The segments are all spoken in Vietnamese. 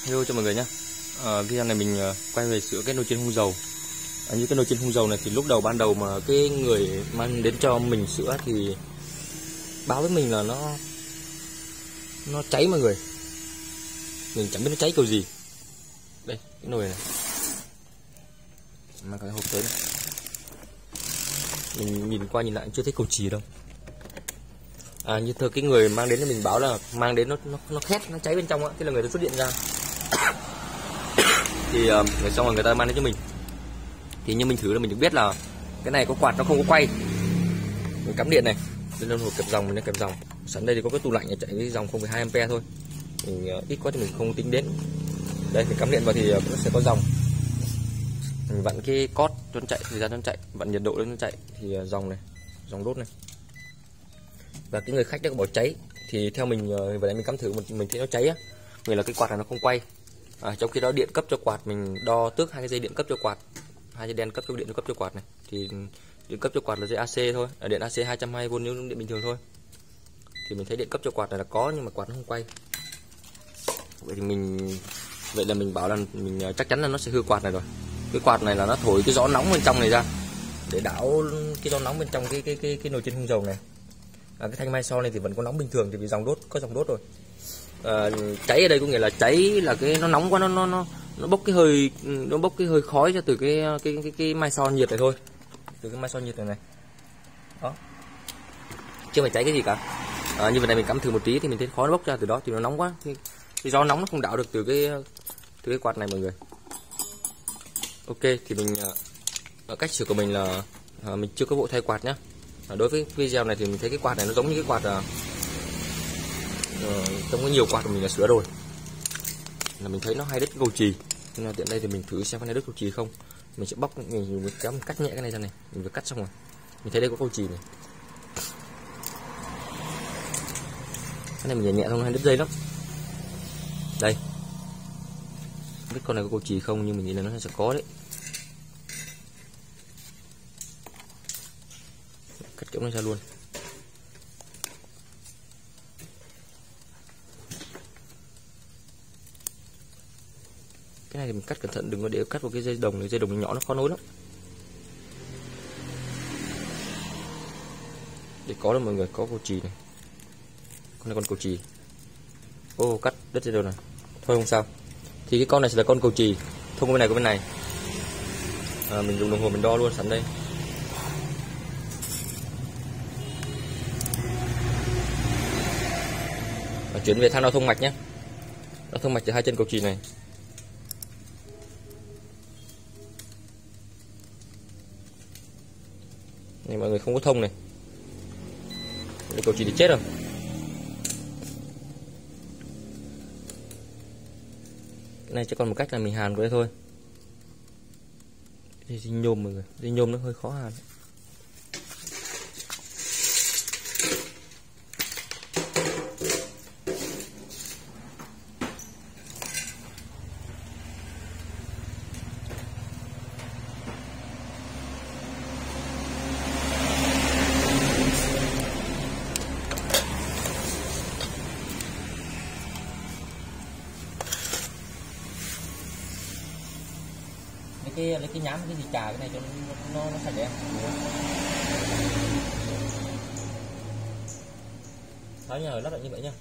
Hello cho mọi người nhé. Video này mình quay về sửa cái nồi chiên không dầu. Như cái nồi chiên không dầu này thì lúc đầu ban đầu mà cái người mang đến cho mình sửa thì báo với mình là nó cháy mọi người. Mình chẳng biết nó cháy kiểu gì. Đây cái nồi này, mang cái hộp tới này. Mình nhìn qua nhìn lại chưa thấy cầu chì đâu. Như thưa cái người mang đến cho mình báo là mang đến nó khét, nó cháy bên trong á, thế là người ta xuất điện ra. Thì xong rồi người ta mang đến cho mình. Thì như mình thử là mình được biết là cái này có quạt nó không có quay. Mình cắm điện này, lên hộp kẹp dòng, mình kẹp dòng. Sẵn đây thì có cái tủ lạnh chạy với dòng 0,2 ampere thôi. Mình ít quá thì mình không tính đến. Đây mình cắm điện vào thì nó sẽ có dòng. Mình vặn cái cót cho nó chạy, thời gian cho nó chạy, vặn nhiệt độ lên nó chạy thì dòng này, dòng đốt này. Và cái người khách đã có bảo cháy thì theo mình vừa nãy mình cắm thử mình thấy nó cháy á, vì là cái quạt này nó không quay. Trong khi đó điện cấp cho quạt mình đo tước hai cái dây điện cấp cho quạt, hai dây đen cấp cho điện cấp cho quạt này thì điện cấp cho quạt là dây AC thôi, điện AC 220V nếu điện bình thường thôi. Thì mình thấy điện cấp cho quạt này là có nhưng mà quạt nó không quay. Vậy là mình bảo là mình chắc chắn là nó sẽ hư quạt này rồi. Cái quạt này là nó thổi cái gió nóng bên trong này ra để đảo cái gió nóng bên trong cái nồi chiên không dầu này. Cái thanh mai so này thì vẫn có nóng bình thường thì vì dòng đốt có dòng đốt rồi. Cháy ở đây có nghĩa là cháy là cái nó nóng quá, nó bốc cái hơi khói ra từ cái mai so nhiệt này thôi, từ cái mai so nhiệt này đó, chưa phải cháy cái gì cả. Như vậy này mình cắm thử một tí thì mình thấy khói nó bốc ra từ đó thì nó nóng quá, cái gió nóng nó không đảo được từ cái quạt này mọi người. Ok thì mình cách sửa của mình là mình chưa có vội thay quạt nhá. Đối với video này thì mình thấy cái quạt này nó giống như cái quạt trong có nhiều quạt của mình là sửa rồi, là mình thấy nó hay đứt cầu chì, nên là tiện đây thì mình thử xem cái này đứt cầu chì không. Mình sẽ bóc, mình kéo cắt nhẹ cái này ra này, mình vừa cắt xong rồi mình thấy đây có cầu chì này, cái này mình nhẹ nhẹ thôi, hay đứt dây lắm. Đây không biết con này có cầu chì không nhưng mình nghĩ là nó sẽ có đấy. Cắt kéo nó ra luôn. Cái này thì mình cắt cẩn thận, đừng có để cắt vào cái dây đồng này, dây đồng nhỏ nó khó nối lắm. Để có được mọi người, có cầu chì này, con này con cầu chì. Cắt đứt dây đồng này, thôi không sao. Thì cái con này sẽ là con cầu chì, thông bên này có bên này. Mình dùng đồng hồ mình đo luôn sẵn đây. Chuyển về thang đo thông mạch nhé, đo thông mạch từ hai chân cầu chì này. Này mọi người không có thông này, đây cầu chì thì chết rồi. Cái này chỉ còn một cách là mình hàn vào đây thôi. Dây nhôm mọi người, dây nhôm nó hơi khó hàn. Lấy cái nhám cái gì chà cái này cho nó sạch đẹp. Đó nhờ lắp lại như vậy nhá.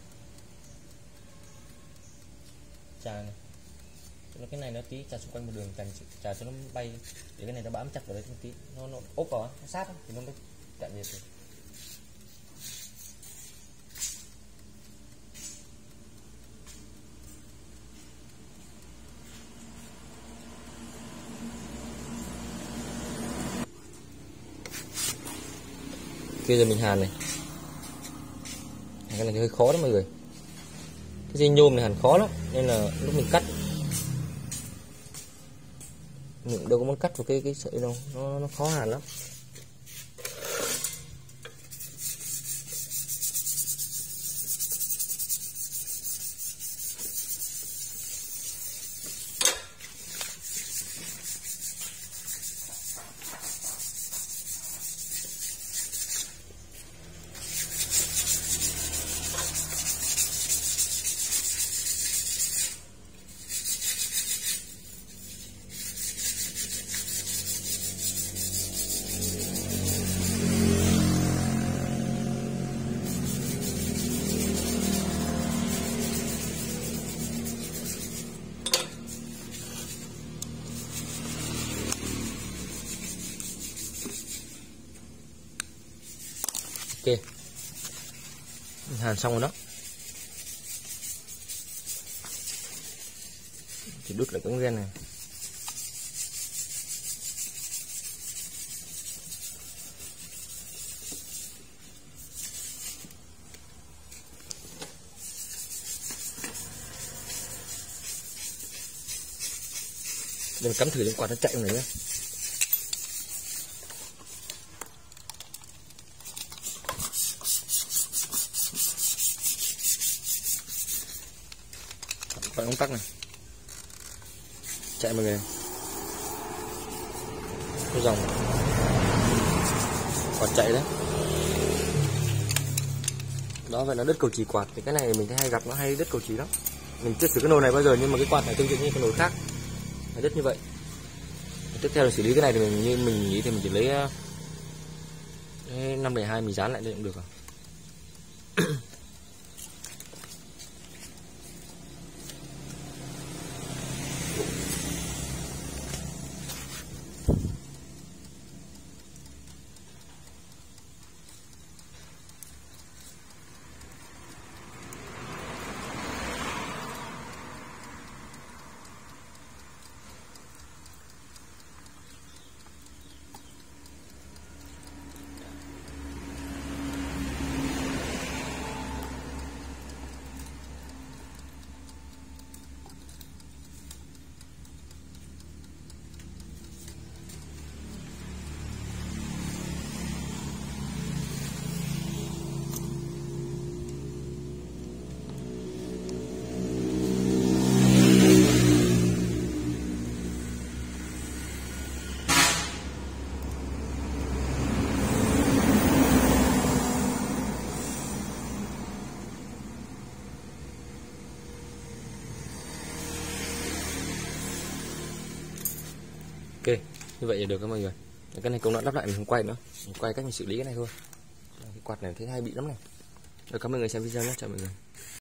Chà này, cái này nó tí chà xung quanh một đường, chà cho nó bay để cái này nó bám chặt vào đây một tí, nó ốp vào nó sát thì nó mới cạn nhiệt được. Bây giờ mình hàn này, cái này thì hơi khó đó mọi người, cái dây nhôm này hàn khó lắm nên là lúc mình cắt mình đâu có muốn cắt vào cái sợi đâu, nó khó hàn lắm. hàn xong rồi đó, chỉ đút lại cái ren này. Để cắm thử đến quạt nó chạy không này nhé. Quạt công tắc này chạy mọi người, cái dòng quạt chạy đấy. Đó, vậy là đứt cầu chì quạt. Thì cái này mình thấy hay gặp, nó hay đứt cầu chì lắm. Mình chưa thử cái nồi này bao giờ, nhưng mà cái quạt này tương tự như cái nồi khác nó đứt như vậy. Tiếp theo là xử lý cái này thì mình nghĩ thì mình chỉ lấy 502 mình dán lại đây cũng được rồi. Ok, như vậy là được các mọi người. Cái này công đoạn lắp lại mình không quay nữa, mình quay cách mình xử lý cái này thôi. Cái quạt này thấy hay bị lắm này. Rồi, cảm ơn mọi người xem video nhé, chào mọi người.